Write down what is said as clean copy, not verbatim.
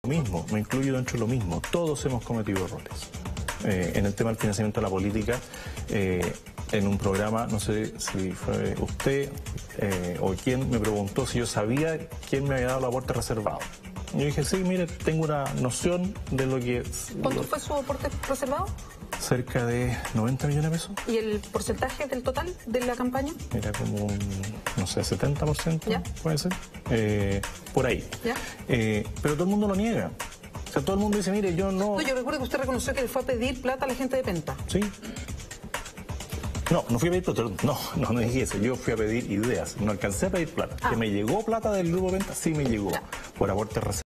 mismo, me incluyo dentro de lo mismo. Todos hemos cometido errores. En el tema del financiamiento de la política, en un programa, no sé si fue usted o quien me preguntó si yo sabía quién me había dado el aporte reservado. Yo dije, sí, mire, tengo una noción de lo que... ¿Cuánto fue su aporte reservado? Cerca de 90 millones de pesos. ¿Y el porcentaje del total de la campaña? Era como un, no sé, 70%, ¿Ya? Puede ser, por ahí. ¿Ya? Pero todo el mundo lo niega. O sea, todo el mundo dice, mire, yo no... No, yo recuerdo que usted reconoció que le fue a pedir plata a la gente de Penta. Sí. No fui a pedir plata, no dije eso. Yo fui a pedir ideas, no alcancé a pedir plata. Que me llegó plata del Grupo Penta, sí me llegó, Ya. por aporte reservado.